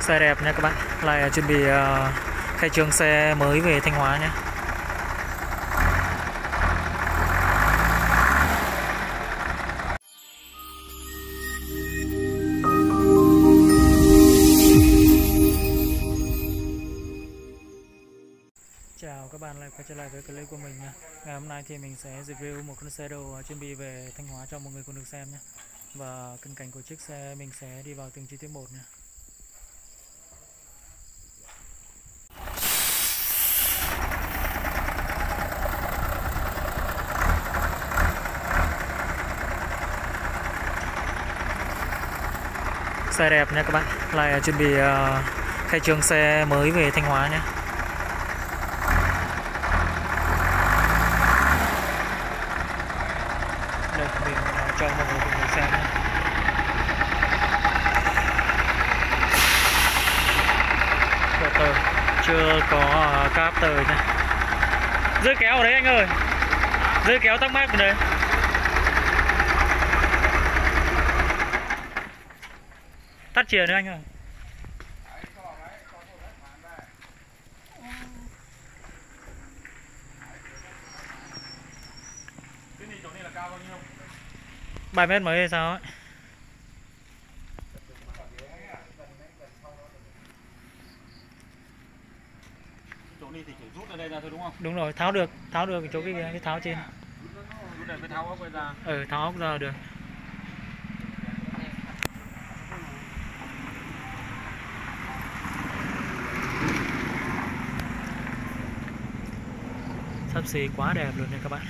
Xe đẹp nha các bạn, lại chuẩn bị khai trương xe mới về Thanh Hóa nhé. Chào các bạn, lại quay trở lại với clip của mình nha. Ngày hôm nay thì mình sẽ review một con xe đồ chuẩn bị về Thanh Hóa cho mọi người cùng được xem nhé. Và cận cảnh của chiếc xe mình sẽ đi vào từng chi tiết một nha. Xe đẹp nha các bạn, lại chuẩn bị khai trương xe mới về Thanh Hóa nhé. Đây mình cho mọi người cùng được xem nhé. Của tờ chưa có cáp tờ nha. Dây kéo ở đấy anh ơi, dây kéo tắc mát ở đấy. Tắt chìa nữa anh ơi. Cái này chỗ này là cao bao nhiêu? 7 mét mấy hay sao ấy. Chỗ này thì chỉ rút ở đây ra thôi đúng không? Đúng rồi, tháo được cái chỗ cái tháo trên. Rút này mới tháo ốc ra. Tháo ốc ra được. Sắp xỉ quá đẹp luôn nha các bạn.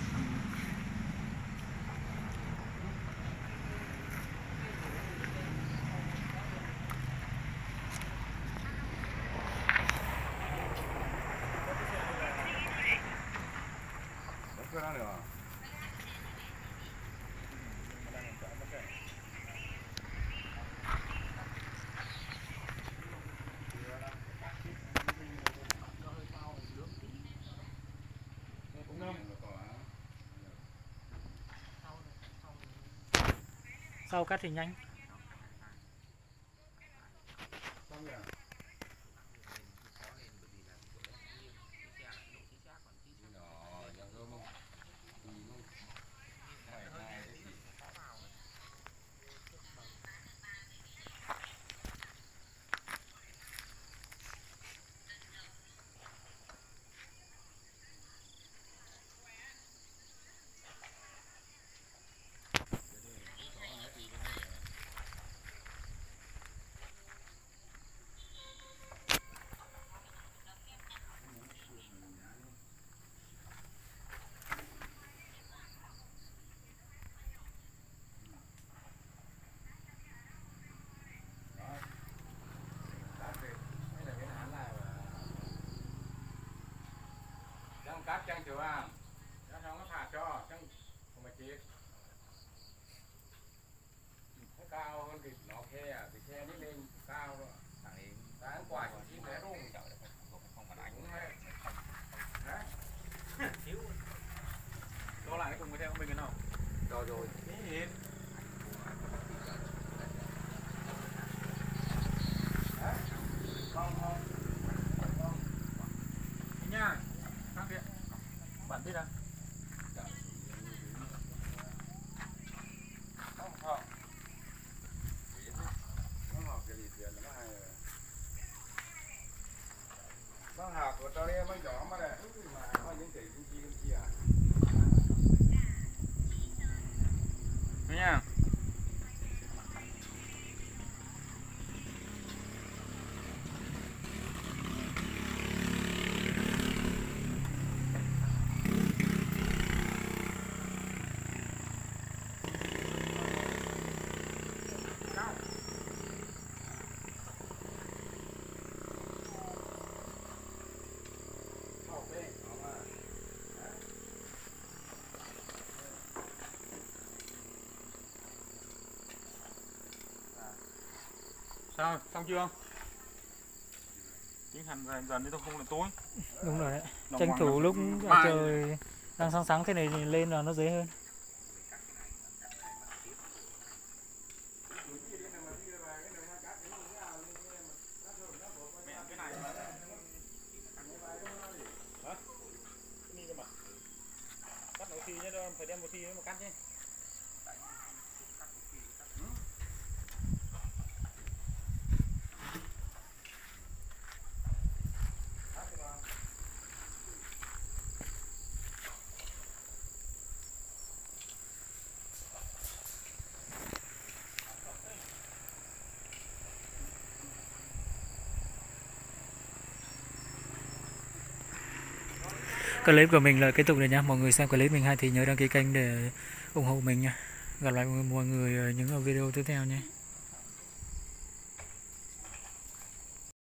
Sau cắt thì nhanh. Cắt chăng chưa à? Nó không có phạt cho, chăng không mà chết. Nó cao hơn thì nó khe à, thì khe đi lên cao rồi. Thằng này đáng quả chỉ chín lẻ luôn. Không phải đánh hay. Đấy. Thiếu. Đo lại cái thùng theo mình cái nào? Rồi. Đấy. Không. Nha. Sang kia. Bản biết à? Nó hạt của tao đây mới nhỏ mà này, mà nó những cái chi à? Đấy nha. Sao? Xong chưa? Chính hành dần đi thôi không là tối. Đúng rồi đấy. Tranh thủ lúc trời đang sáng thế này thì lên là nó dễ hơn. chứ đâu phải đem một thì mà cắt chứ. Clip của mình là kết thúc rồi nha. Mọi người xem clip mình hay thì nhớ đăng ký kênh để ủng hộ mình nha. Gặp lại mọi người ở những video tiếp theo nha.